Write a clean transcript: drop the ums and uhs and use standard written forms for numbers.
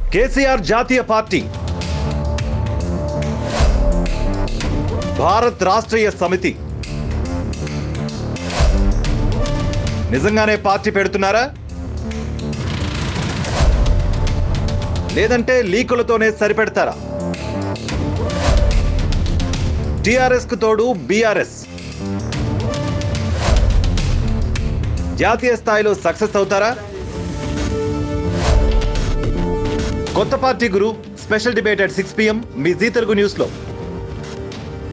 కేసీఆర్ జాతీయ పార్టీ, భారత్ రాష్ట్రీయ సమితి నిజంగానే పార్టీ పెడుతున్నారా లేదంటే లీకులతోనే సరిపెడతారా? టిఆర్ఎస్ కు తోడు బీఆర్ఎస్ జాతీయ స్థాయిలో సక్సెస్ అవుతారా? కొత్త పార్టీ గురు స్పెషల్ డిబేట్ at 6 PM మీ జీ తెలుగు న్యూస్ లో.